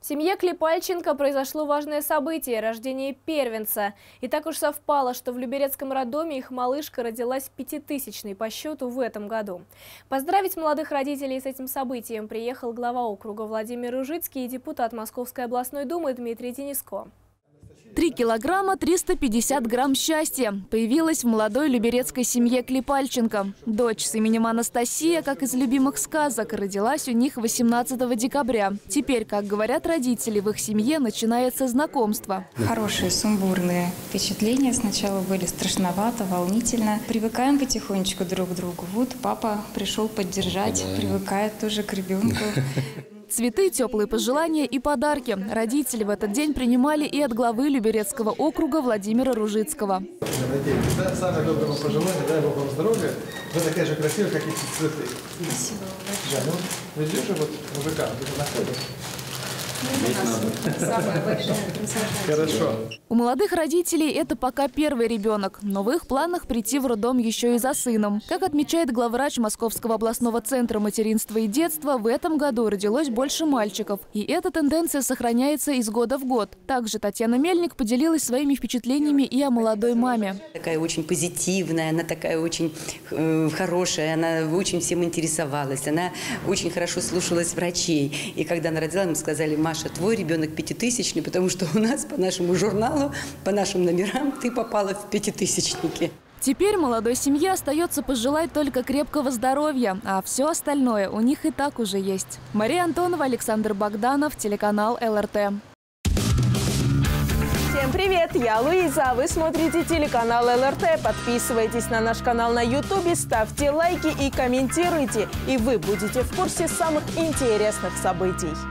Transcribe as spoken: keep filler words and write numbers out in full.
семье Клепальченко произошло важное событие – рождение первенца. И так уж совпало, что в Люберецком роддоме их малышка родилась пятитысячной по счету в этом году. Поздравить молодых родителей с этим событием приехал глава округа Владимир Ружицкий и депутат Московской областной думы Дмитрий Дениско. Три килограмма триста пятьдесят грамм счастья появилась в молодой люберецкой семье Клепальченко. Дочь с именем Анастасия, как из любимых сказок, родилась у них восемнадцатого декабря. Теперь, как говорят родители, в их семье начинается знакомство. Хорошие, сумбурные впечатления. Сначала были страшновато, волнительно. Привыкаем потихонечку друг к другу. Вот папа пришел поддержать, да. Привыкает тоже к ребенку. Цветы, теплые пожелания и подарки родители в этот день принимали и от главы Люберецкого округа Владимира Ружицкого. Да, самое доброе вам пожелание, дай Бог вам здоровья. Вы такая же красивая, как эти цветы. Спасибо да, ну, ведешь же вот мужика, вы находитесь. Хорошо. У молодых родителей это пока первый ребенок, но в их планах прийти в роддом еще и за сыном. Как отмечает главврач Московского областного центра материнства и детства, в этом году родилось больше мальчиков. И эта тенденция сохраняется из года в год. Также Татьяна Мельник поделилась своими впечатлениями и о молодой маме. Такая очень позитивная, она такая очень э, хорошая, она очень всем интересовалась, она очень хорошо слушалась врачей. И когда она родила, мы сказали: Маша, твой ребенок пятитысячный, потому что у нас по нашему журналу, по нашим номерам ты попала в пятитысячники. Теперь молодой семье остается пожелать только крепкого здоровья, а все остальное у них и так уже есть. Мария Антонова, Александр Богданов, телеканал эл эр тэ. Всем привет, я Луиза, вы смотрите телеканал эл эр тэ. Подписывайтесь на наш канал на ютубе, ставьте лайки и комментируйте, и вы будете в курсе самых интересных событий.